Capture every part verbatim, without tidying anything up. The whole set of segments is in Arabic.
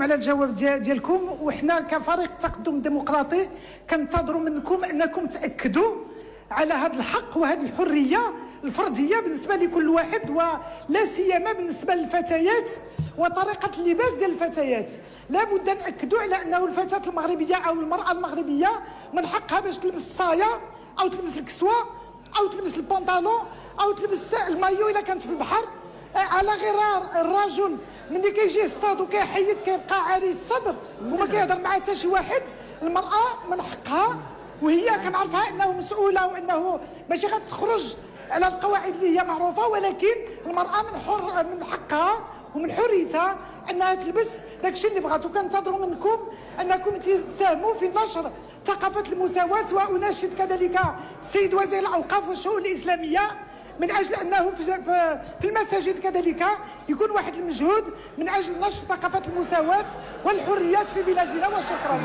على الجواب ديالكم. وحنا كفريق التقدم الديمقراطي كنتظروا منكم انكم تاكدوا على هذا الحق وهذه الحريه الفرديه بالنسبه لكل واحد، ولا سيما بالنسبه للفتيات وطريقه اللباس ديال الفتيات. لابد ناكدوا على انه الفتاه المغربيه او المراه المغربيه من حقها باش تلبس الصايه او تلبس الكسوه او تلبس البنطالون او تلبس المايو الا كانت في البحر، على غرار الرجل ملي كيجي يصطاد وكيحيد كيبقى عاري الصدر وما كيهضر مع حتى شي واحد. المراه من حقها، وهي كنعرفها انه مسؤوله وانه ماشي غتخرج على القواعد اللي هي معروفه، ولكن المراه من حر من حقها ومن حريتها انها تلبس داكشي اللي بغات. وكنتظروا منكم انكم تساهموا في نشر ثقافه المساواه. واناشد كذلك السيد وزير الاوقاف والشؤون الاسلاميه من اجل انه في المساجد كذلك يكون واحد المجهود من اجل نشر ثقافه المساواه والحريات في بلادنا. وشكرا.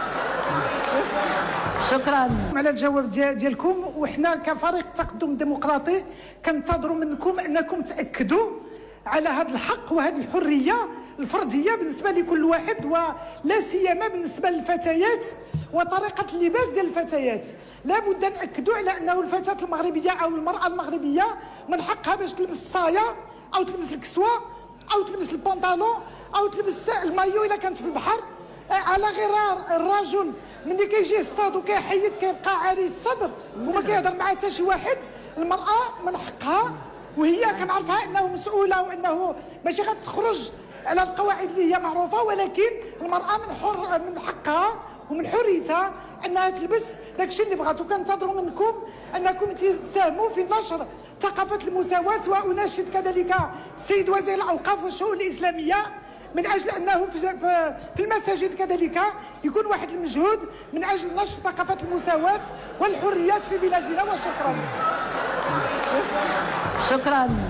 شكرا على الجواب ديالكم. وحنا كفريق التقدم الديمقراطي كنتظروا منكم انكم تاكدوا على هذا الحق وهذه الحريه الفرديه بالنسبه لكل واحد، ولا سيما بالنسبه للفتيات وطريقه اللباس ديال الفتيات. لابد ناكدوا على انه الفتاه المغربيه او المراه المغربيه من حقها باش تلبس الصايه او تلبس الكسوه او تلبس البنطالون او تلبس المايو الا كانت في البحر، على غرار الرجل ملي كيجي يصطاد وكيحيد كيبقى عاري الصدر وما كيهضر مع حتى شي واحد. المراه من حقها، وهي كنعرفها انه مسؤوله وانه ماشي غتخرج على القواعد اللي هي معروفه، ولكن المراه من حر من حقها ومن حريتها انها تلبس داكشي اللي بغات. وكنتظروا منكم انكم تساهموا في نشر ثقافه المساواه. واناشد كذلك السيد وزير الاوقاف والشؤون الاسلاميه من اجل انه في المساجد كذلك يكون واحد المجهود من اجل نشر ثقافه المساواه والحريات في بلادنا. وشكرا. شكرا.